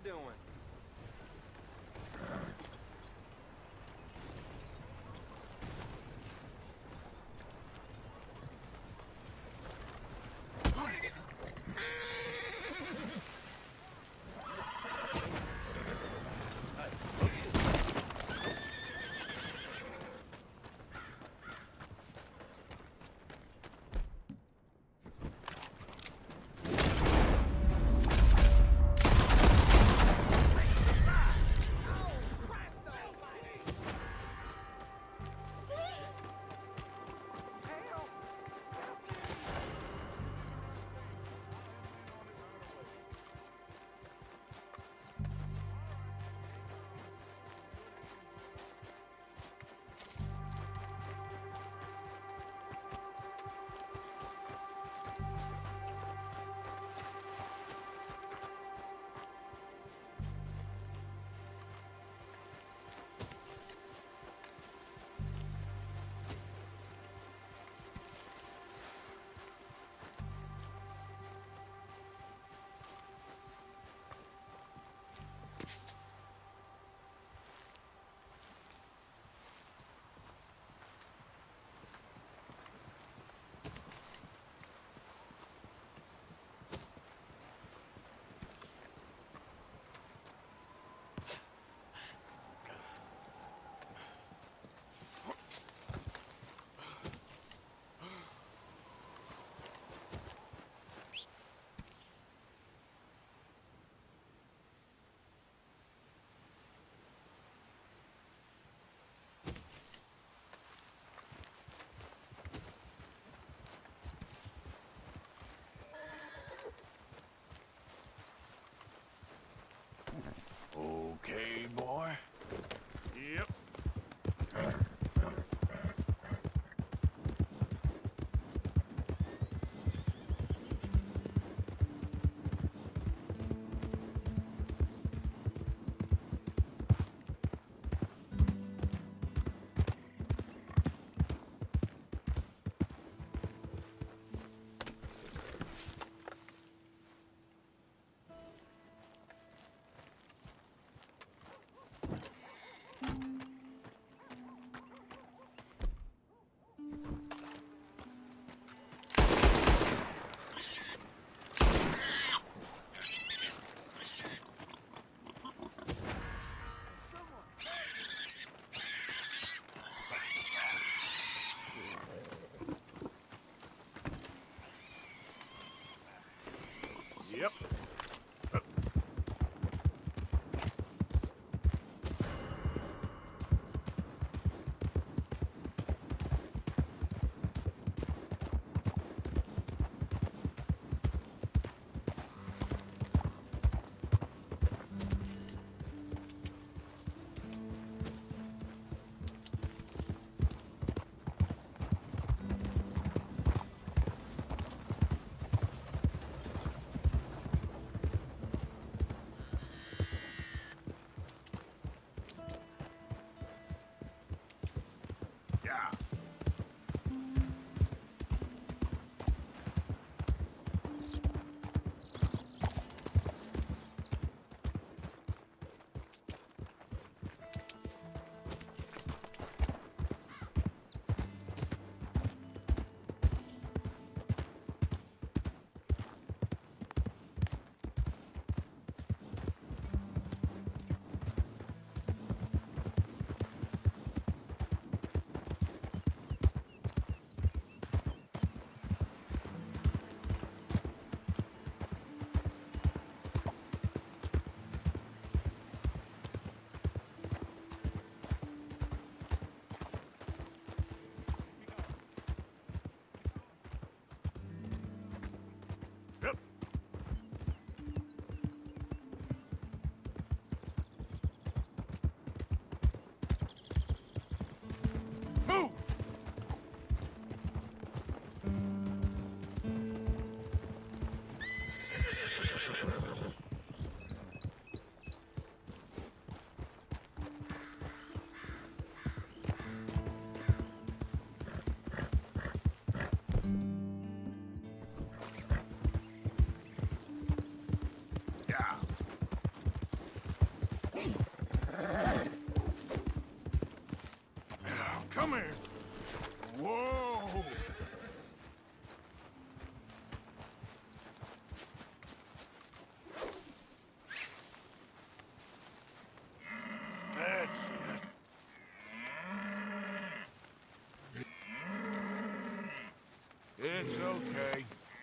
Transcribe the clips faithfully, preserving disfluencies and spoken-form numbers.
doing? Okay, boy. Yep. Yep. It's okay.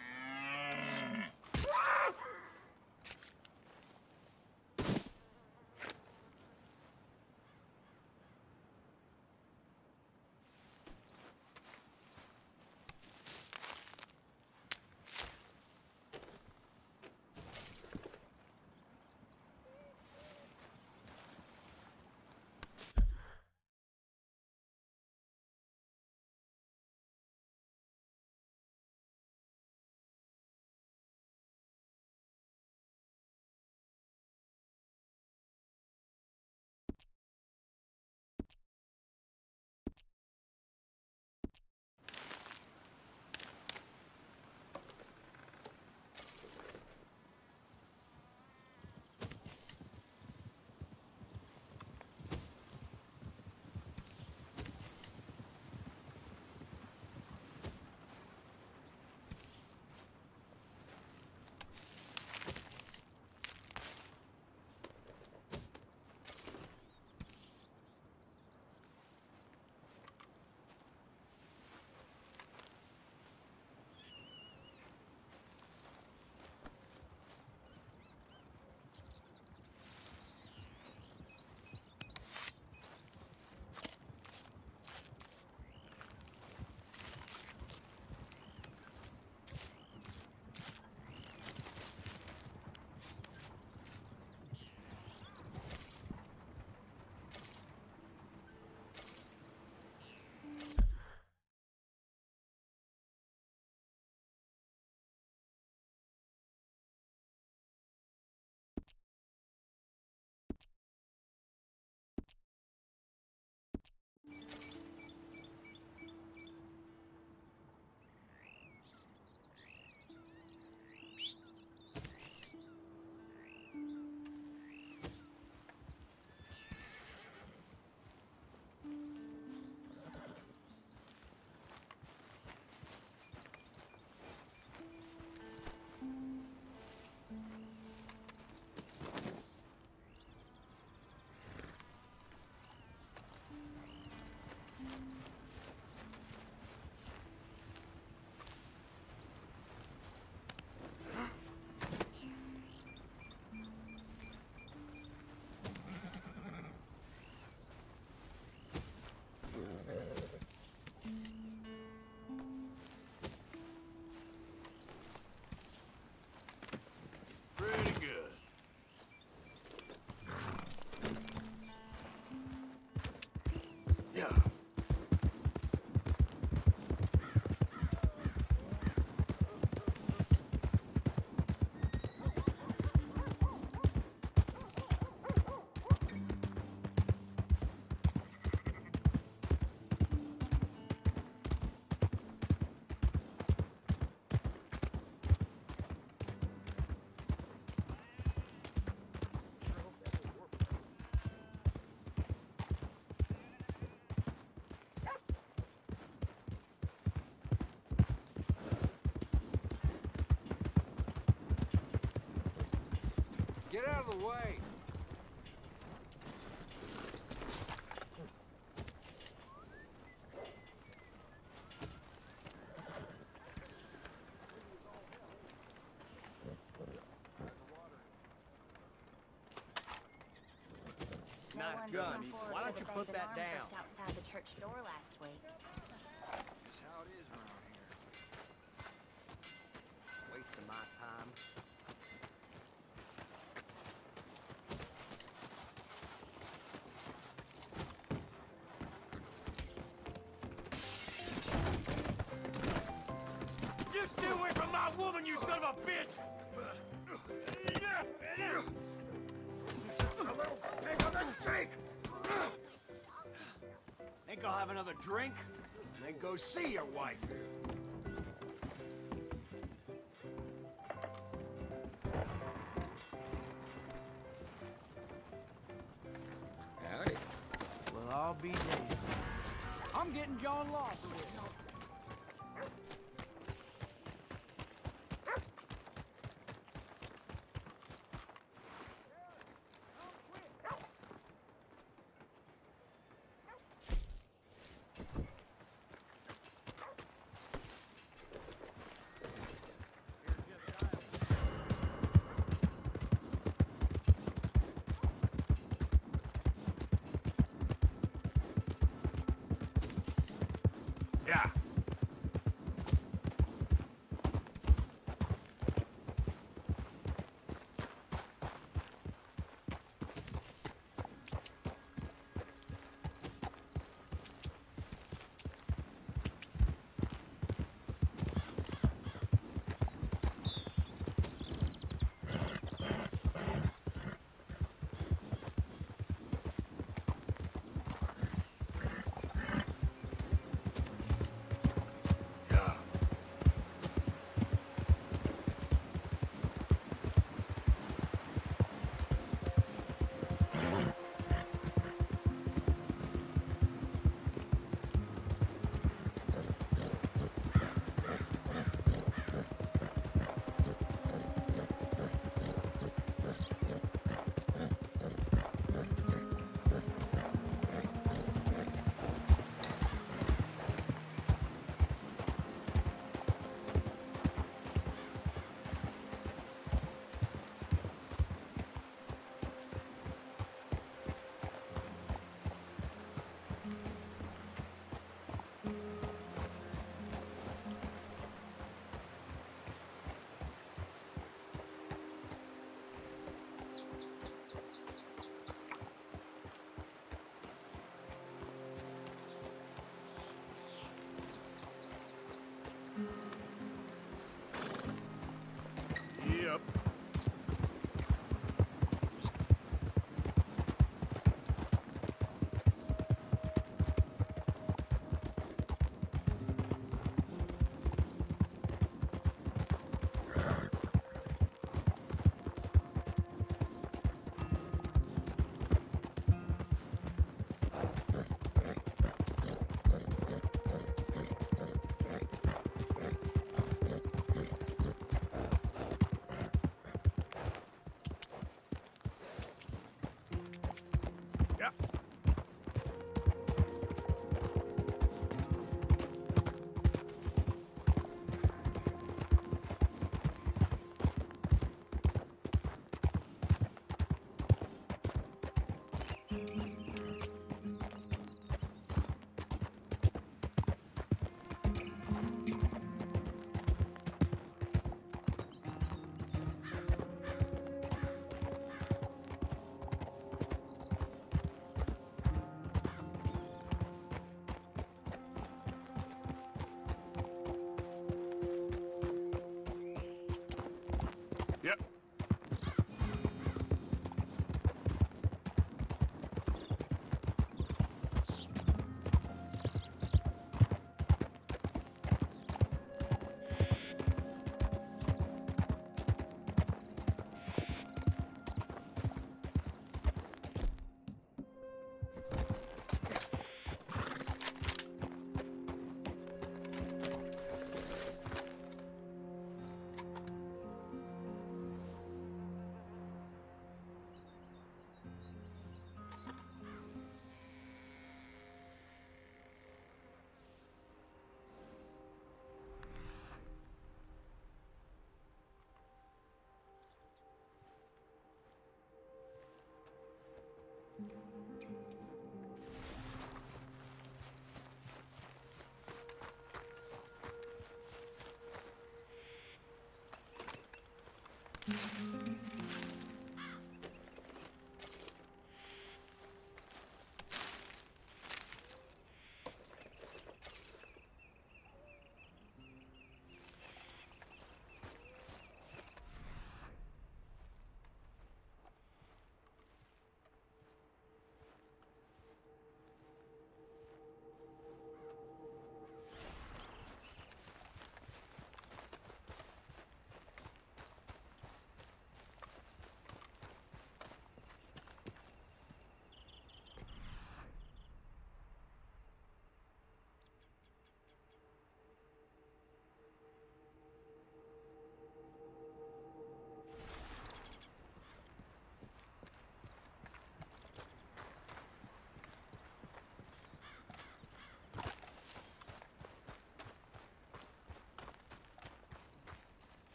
Pretty good. Yeah. Get out of the way! Nice gun. Why don't you put that down? Outside the church door last week. That's how it is around here. Wasting my time. You stay away from my woman, you son of a bitch! A little pig on the cheek! Think I'll have another drink? Then go see your wife. Howdy. Well, I'll be damned. I'm getting John lost. Yep. Yep. Yep.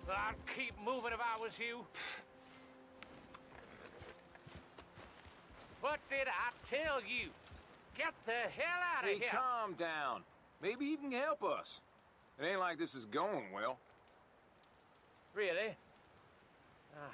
I'd keep moving if I was you. What did I tell you? Get the hell out of Hey, here! calm down. Maybe you can help us. It ain't like this is going well. Really? Ah,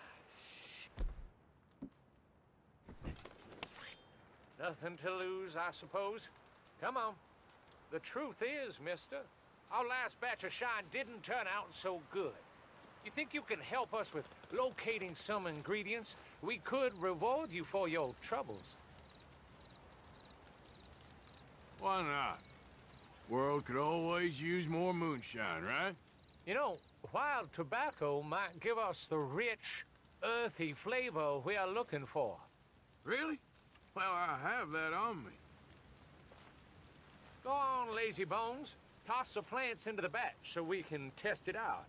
shit. Nothing to lose, I suppose. Come on. The truth is, mister, our last batch of shine didn't turn out so good. You think you can help us with locating some ingredients? We could reward you for your troubles. Why not? World could always use more moonshine, right? You know, wild tobacco might give us the rich, earthy flavor we are looking for. Really? Well, I have that on me. Go on, lazy bones. Toss the plants into the batch so we can test it out.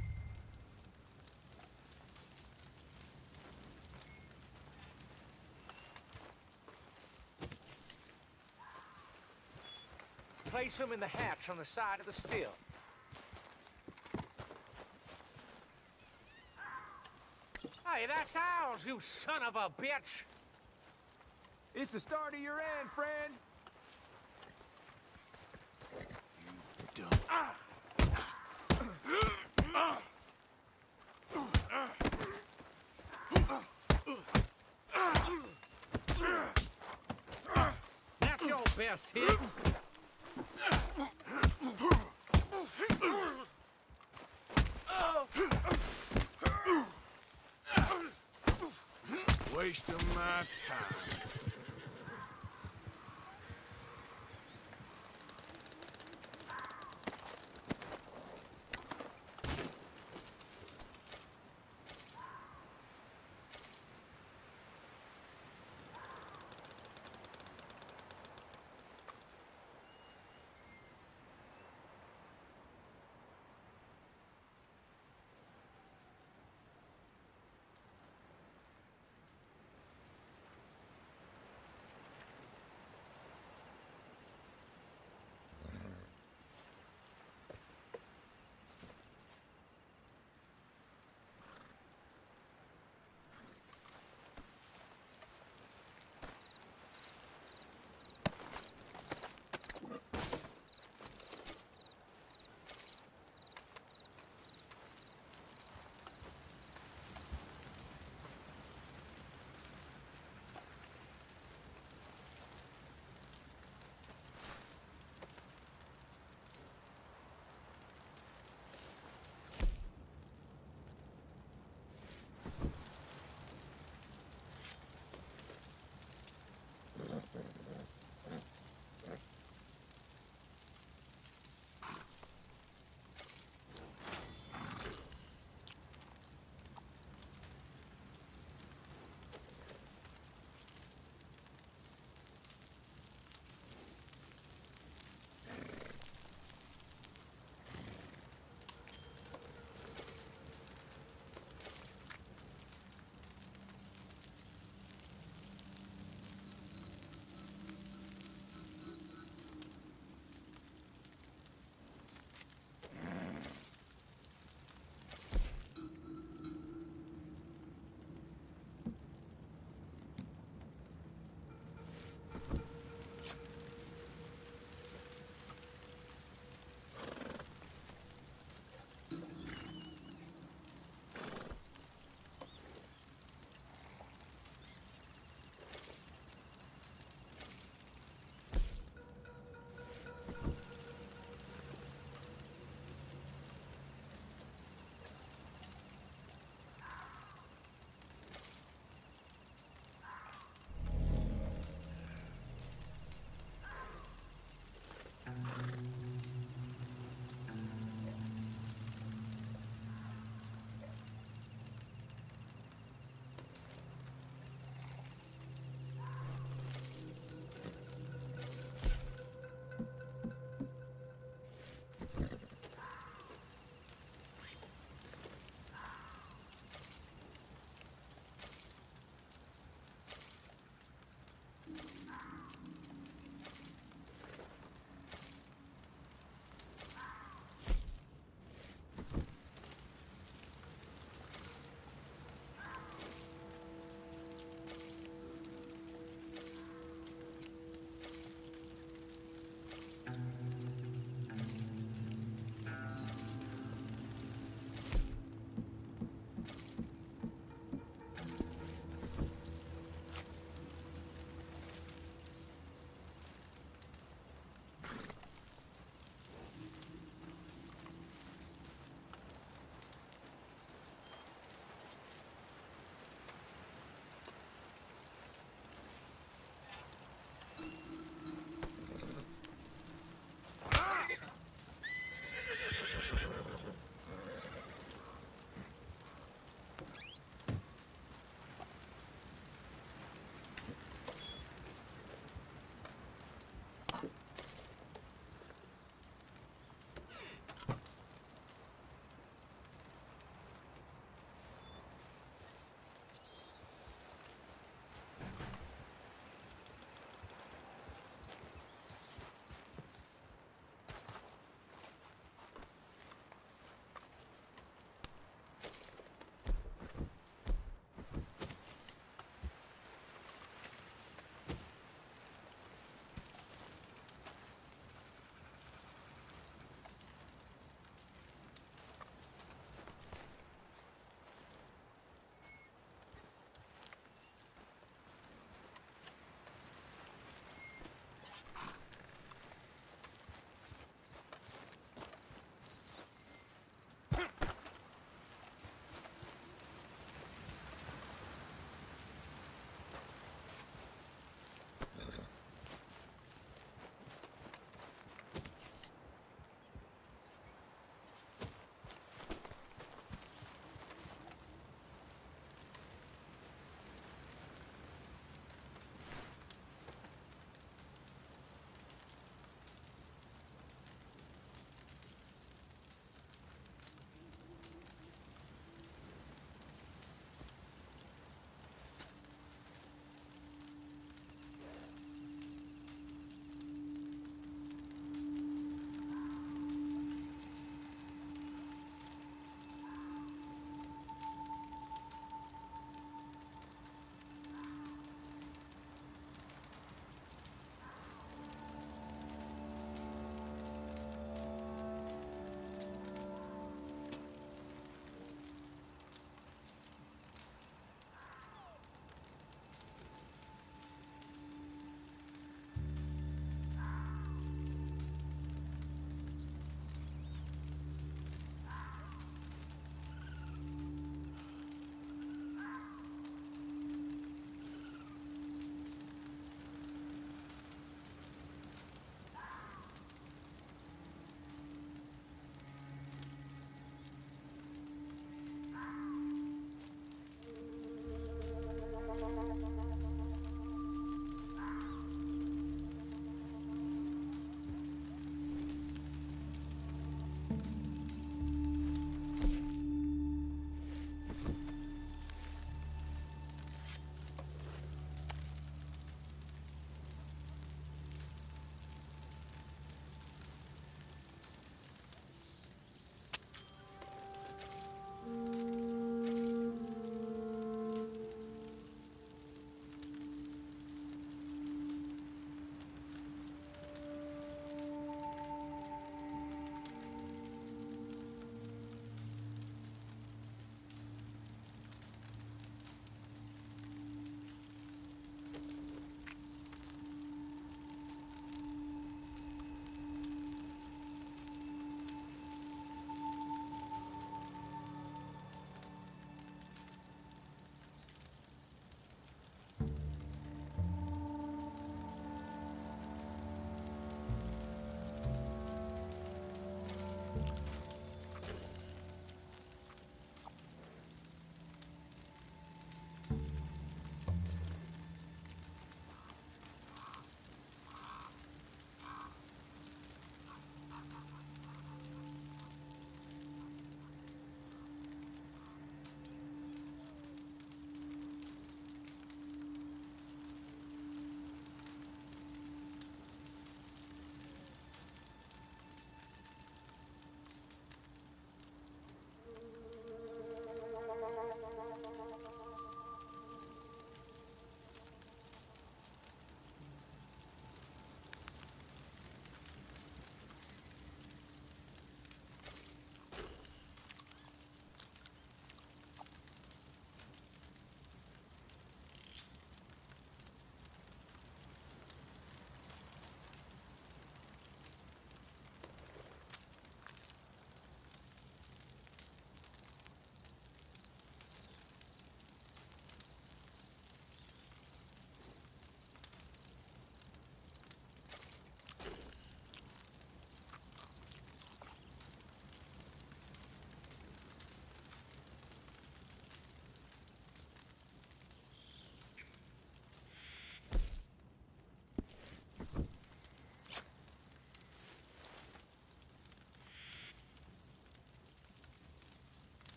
Place them in the hatch on the side of the still. Hey, that's ours, you son of a bitch! It's the start of your end, friend. You dumb. That's your best hit. Waste of my time.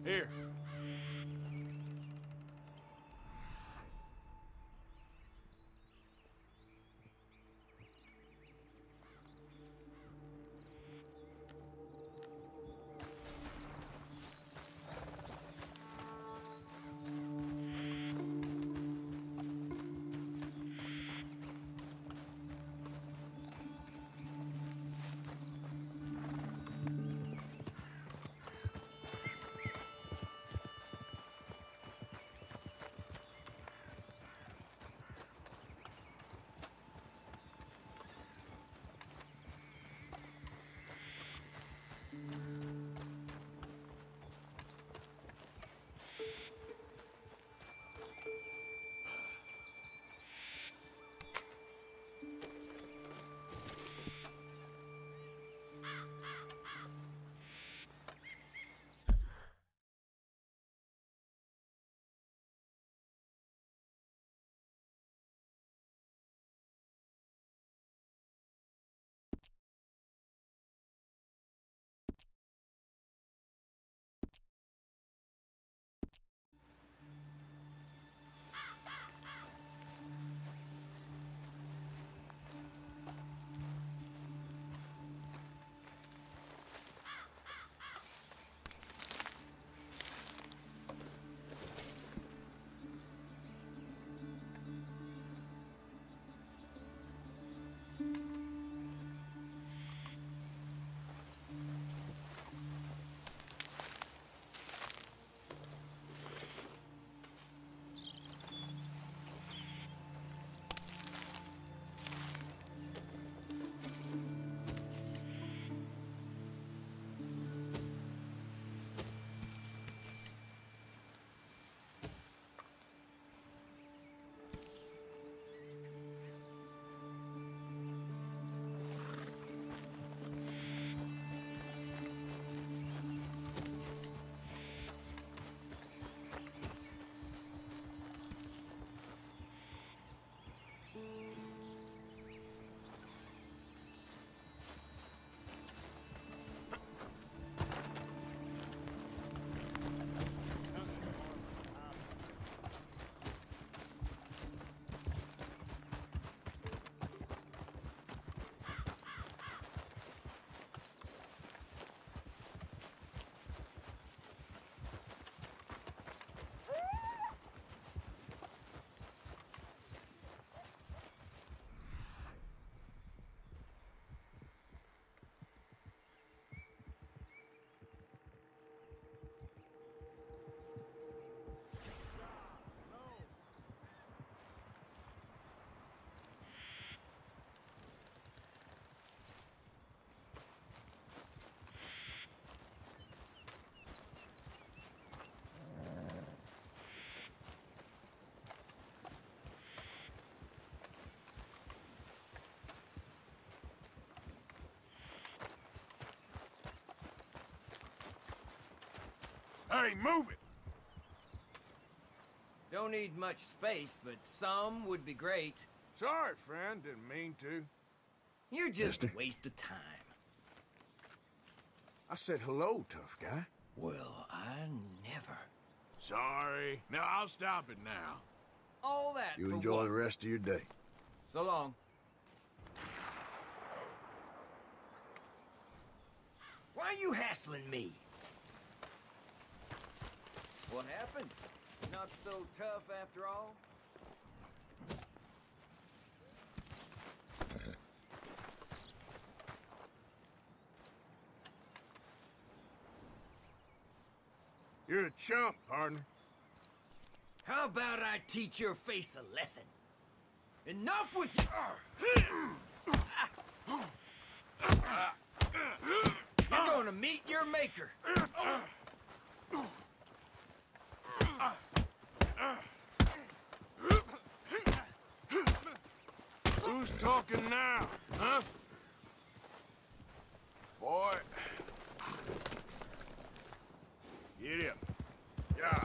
Here. Hey, move it! Don't need much space, but some would be great. Sorry, friend. Didn't mean to. You're just Mister? a waste of time. I said hello, tough guy. Well, I never. Sorry. No, I'll stop it now. All that You for enjoy what? the rest of your day. So long. Why are you hassling me? What happened? Not so tough after all? You're a chump, partner. How about I teach your face a lesson? Enough with you! You're gonna meet your maker. Who's talking now, huh? Boy. Get him. Yeah.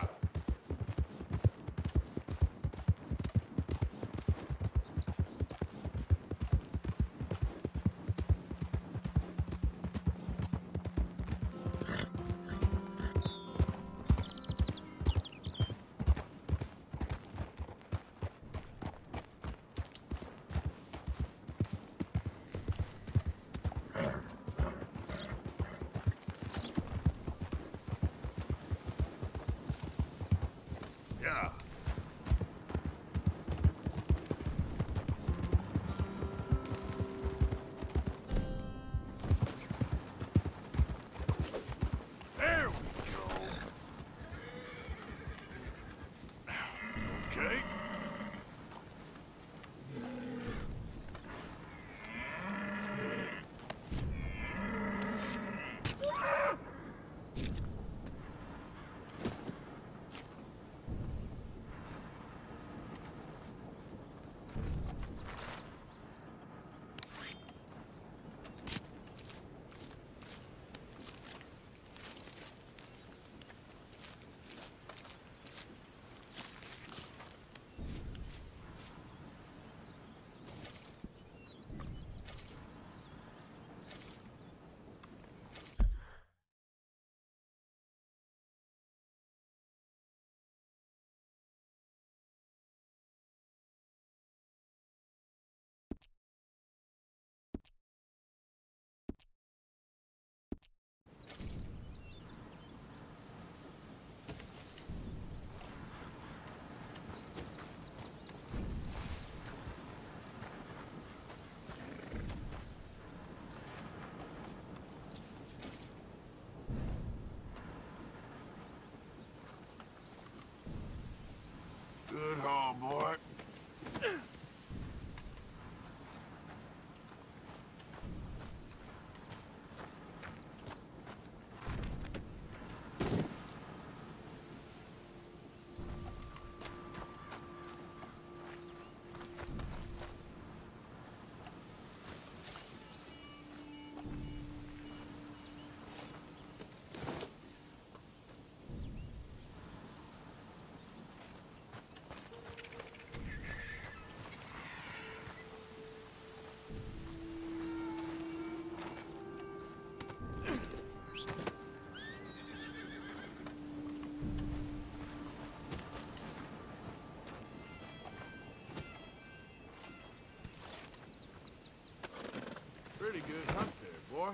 good hunt there, boy.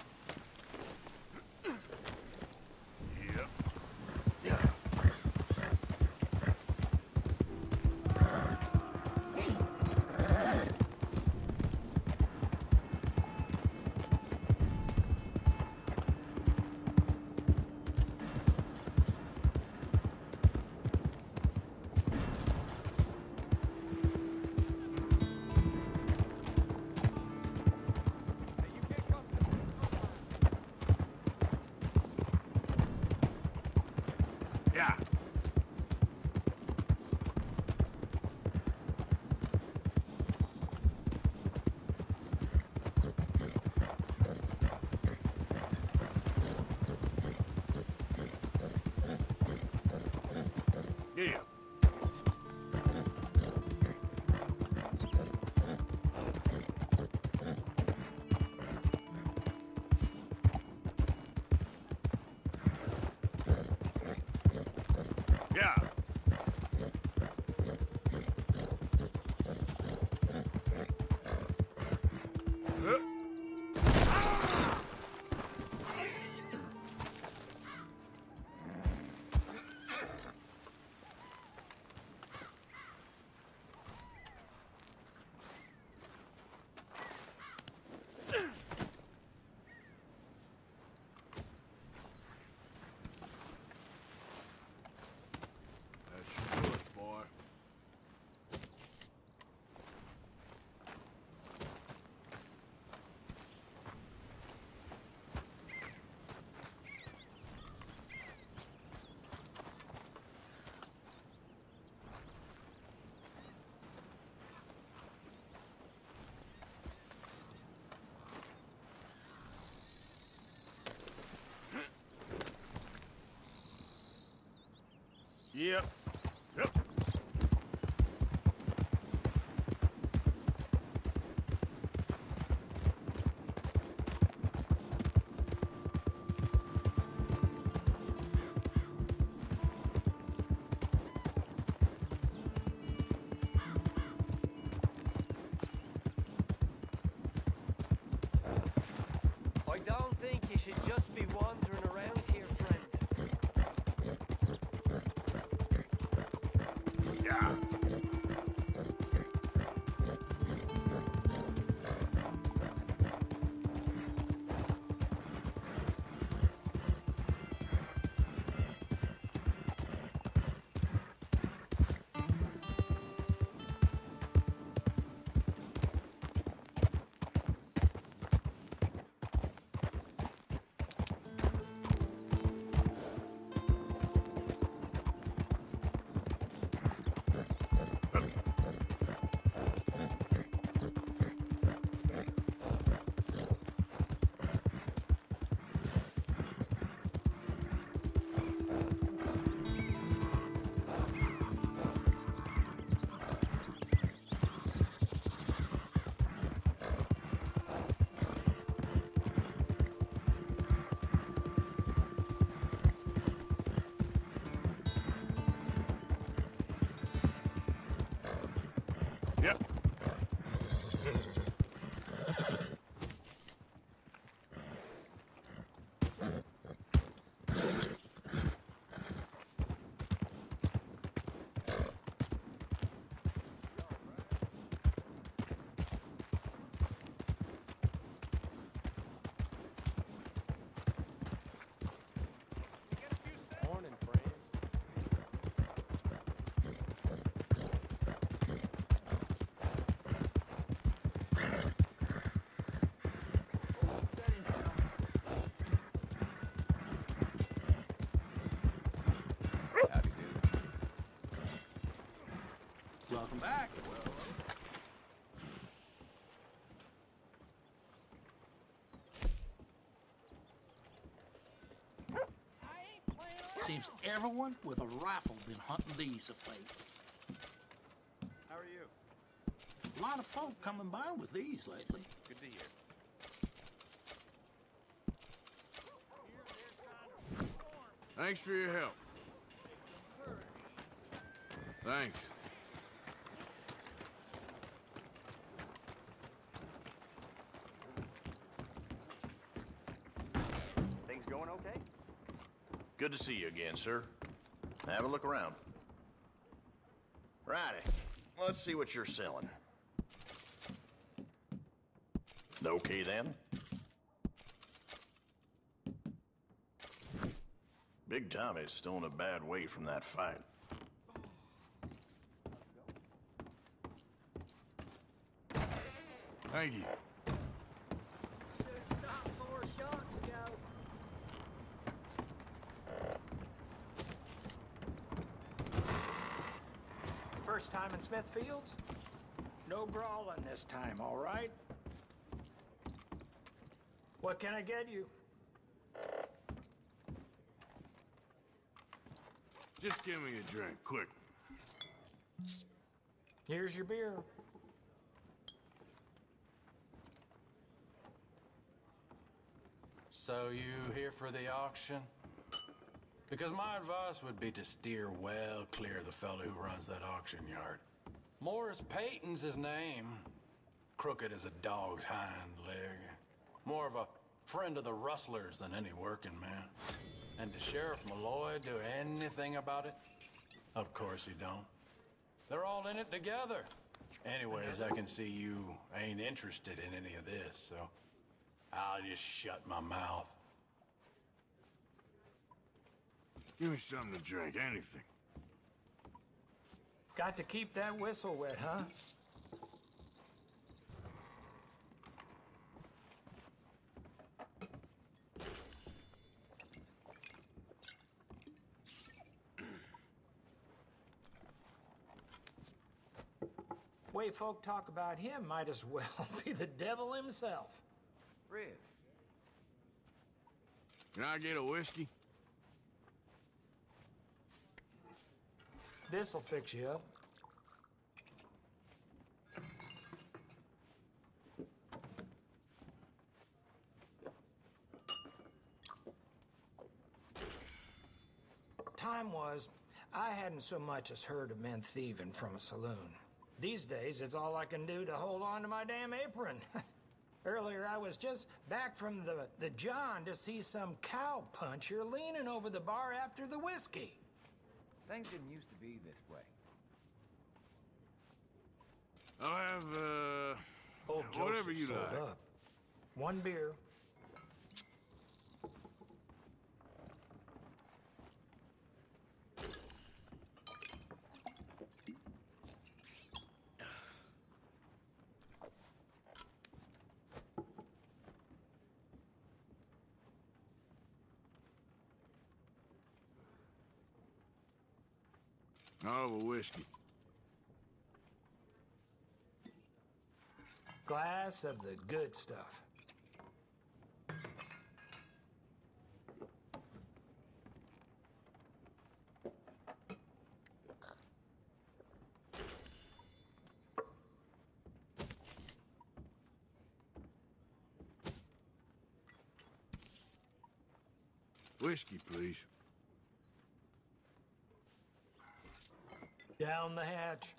Yep. Yeah. Yeah. Yeah. Yeah. Huh? That's yours, boy. Yep. Yep. I don't think you should just be wandering around here, friend. Yeah. Yep. Morning, friend. Howdy do. Welcome back. Seems everyone with a rifle been hunting these of late. How are you? A lot of folk coming by with these lately. Good to hear. Thanks for your help. Thanks. okay? Good to see you again, sir. Have a look around. Righty. Let's see what you're selling. Okay, then. Big Tommy's still in a bad way from that fight. Thank you. Should've stopped four shots ago. First time in Smithfields? No brawling this time, all right? What can I get you? Just give me a drink, quick. Here's your beer. So you here for the auction? Because my advice would be to steer well clear of the fellow who runs that auction yard. Morris Payton's his name. Crooked as a dog's hind leg. More of a friend of the rustlers than any working man. And does Sheriff Malloy do anything about it? Of course he don't. They're all in it together. Anyways, I can see you ain't interested in any of this, so I'll just shut my mouth. Give me something to drink, anything. Got to keep that whistle wet, huh? Way folk talk about him might as well be the devil himself. Really? Can I get a whiskey? This'll fix you up. Time was, I hadn't so much as heard of men thieving from a saloon. These days, it's all I can do to hold on to my damn apron. Earlier, I was just back from the, the John to see some cowpuncher leaning over the bar after the whiskey. Things didn't used to be this way. I'll have, uh... Old whatever Joseph you sold like. up. One beer. I'll have a whiskey. Glass of the good stuff. Whiskey, please. Down the hatch.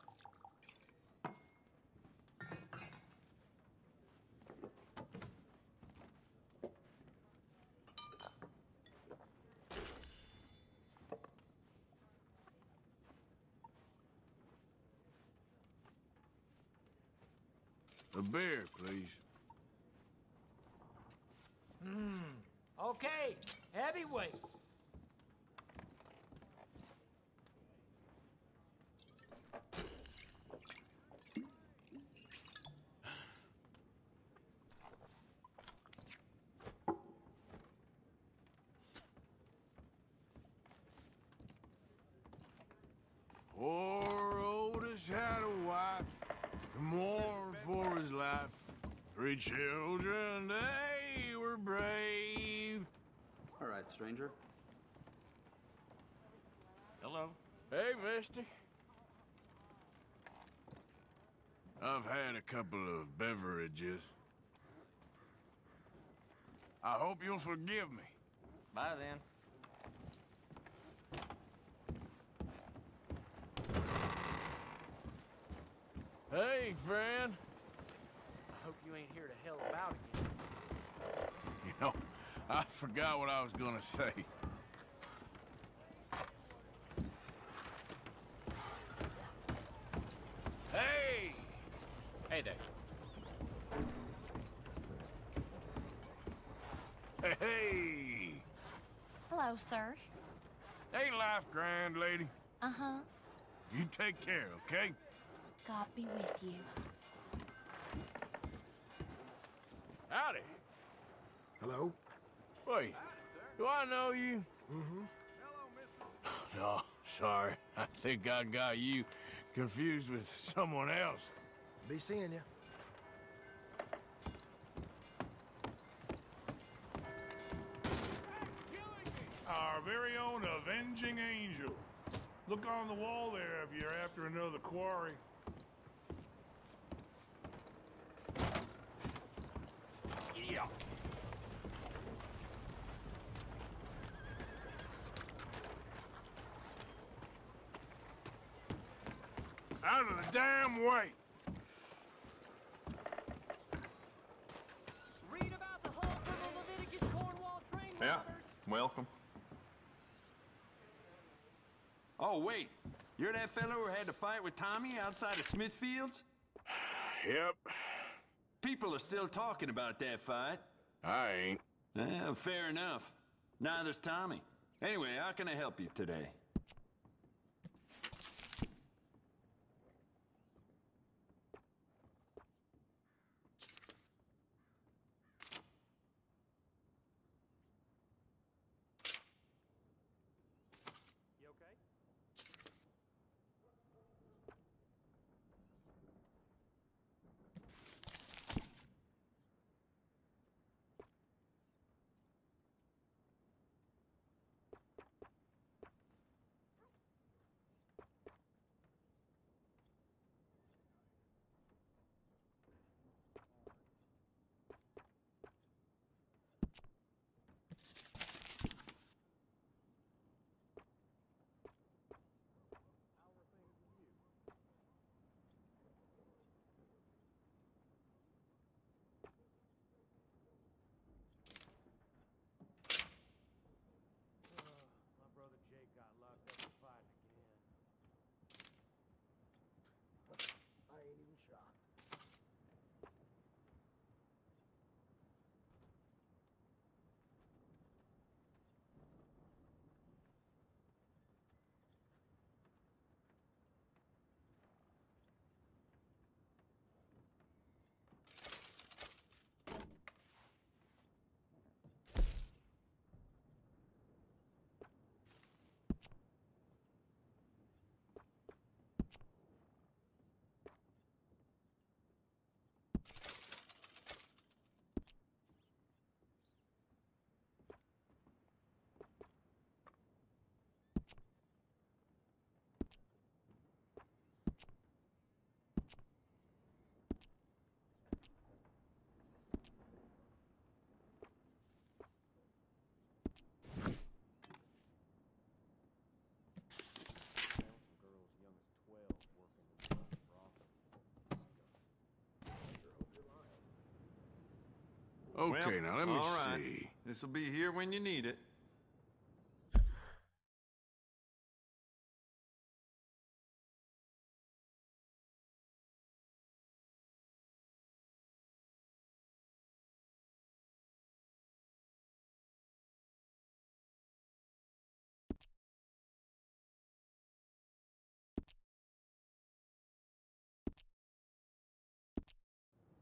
A beer, please. Hmm. Okay. Heavyweight. Poor Otis had a wife to mourn for his life. Three children, they were brave. All right, stranger. Hello. Hey, mister. I've had a couple of beverages. I hope you'll forgive me. Bye, then. Hey, friend. I hope you ain't here to hell about again. You know, I forgot what I was gonna say. Hey! Hey there. Hey! Hello, sir. Ain't life grand, lady? Uh-huh. You take care, okay? God be with you. Howdy. Hello? Wait, do I know you? Mm-hmm. No, sorry. I think I got you confused with someone else. Be seeing you. Our very own Avenging Angel. Look on the wall there if you're after another quarry. Yeah. Out of the damn way! Read about the whole from the Leviticus Cornwall train Yeah, robbers. welcome. Oh, wait. You're that fellow who had to fight with Tommy outside of Smithfields? Yep, People are still talking about that fight. I ain't. Eh, fair enough. Neither's Tommy. Anyway, how can I help you today? You okay? My brother Jake got locked up for fighting again. I ain't even shocked. Okay, now let me all right. see. This'll be here when you need it.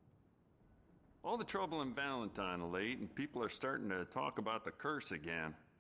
All the trouble in Valentine late, and people are starting to talk about the curse again.